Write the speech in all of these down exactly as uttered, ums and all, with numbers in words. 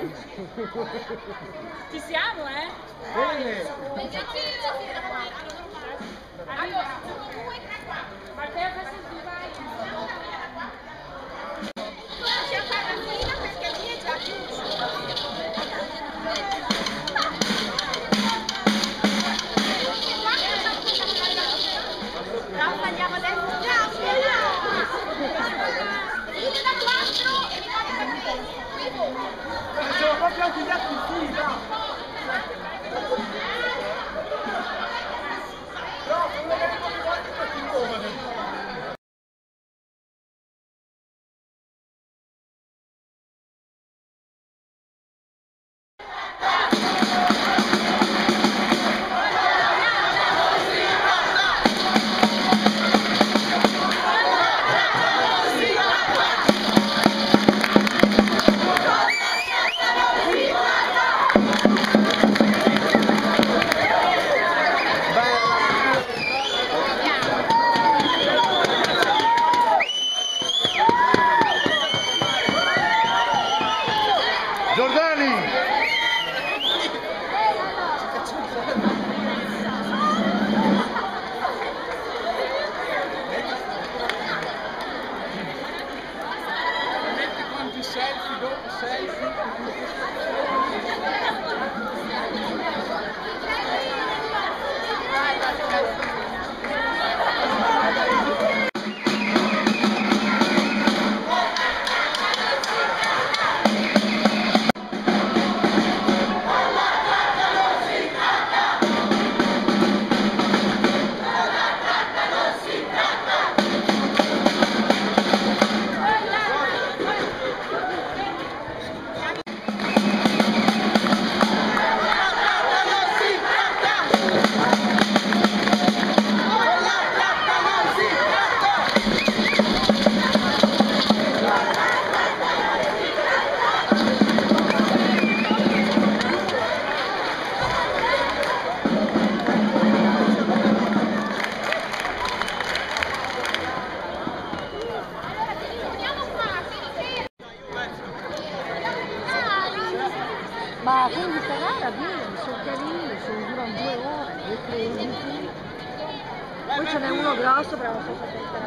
Ci siamo, eh? Bene! Allora, uno, due, tre, quattro. Matteo, questo è il vai. Comincia a fare la fila perché lì è già chiuso. Però andiamo adesso. Ciao, fila! Fila da quattro e mi fate capire. Sono proprio anche gli altri fila! No, non è che mi fate questi giovani! Selfie dopo selfie. Ma con questa gara vieni, sono carini, sono durano due ore, due crediti. Poi ce n'è uno grosso, però non so se aspetterà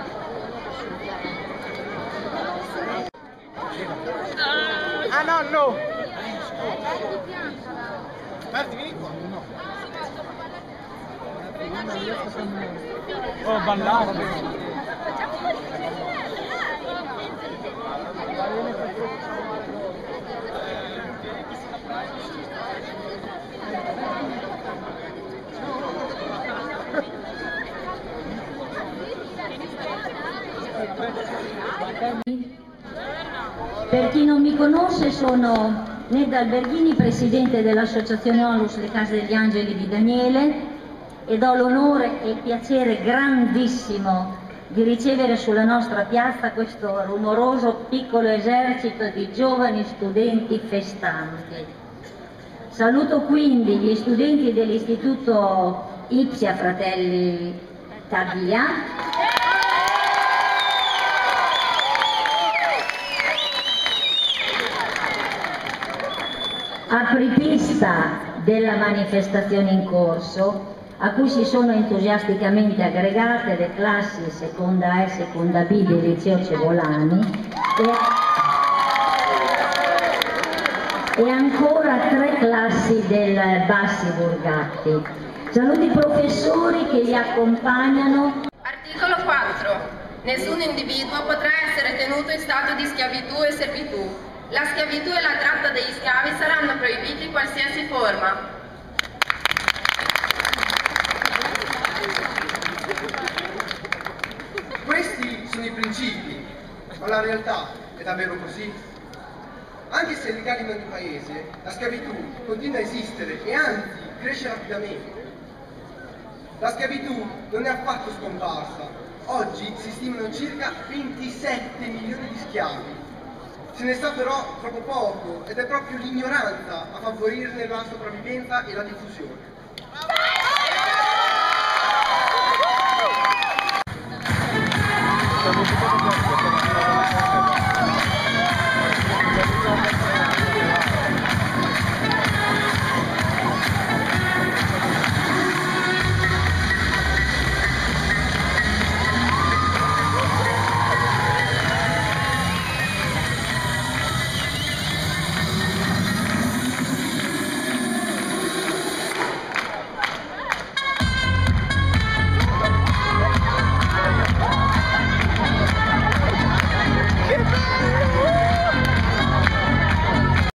qualcuno. Ah nonno! Parti, vieni qua! Oh, ballato! Per chi non mi conosce, sono Nedda Alberghini, presidente dell'Associazione Onlus Le Case degli Angeli di Daniele, ed ho l'onore e il piacere grandissimo di ricevere sulla nostra piazza questo rumoroso piccolo esercito di giovani studenti festanti. Saluto quindi gli studenti dell'Istituto Ipsia Fratelli Taglia, apripista della manifestazione in corso, a cui si sono entusiasticamente aggregate le classi seconda A e seconda B del liceo Cevolani e, e ancora tre classi del Bassi Borgatti. Saluti i professori che li accompagnano. Articolo quattro. Nessun individuo potrà essere tenuto in stato di schiavitù e servitù. La schiavitù e la tratta degli schiavi saranno proibiti in qualsiasi forma. Questi sono i principi, ma la realtà è davvero così? Anche se è legale in ogni paese, la schiavitù continua a esistere e anzi cresce rapidamente. La schiavitù non è affatto scomparsa. Oggi si stimano circa ventisette milioni di schiavi. Se ne sa però troppo poco ed è proprio l'ignoranza a favorirne la sopravvivenza e la diffusione. Siamo